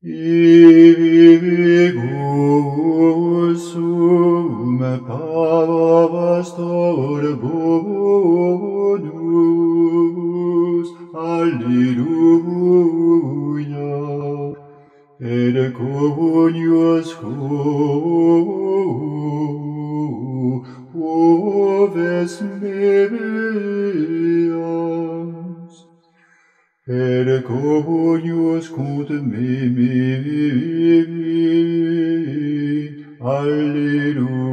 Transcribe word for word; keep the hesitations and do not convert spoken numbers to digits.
Ibi sum pastor bonus, alleluia, et conius oves meas, et conius cut me, alleluia.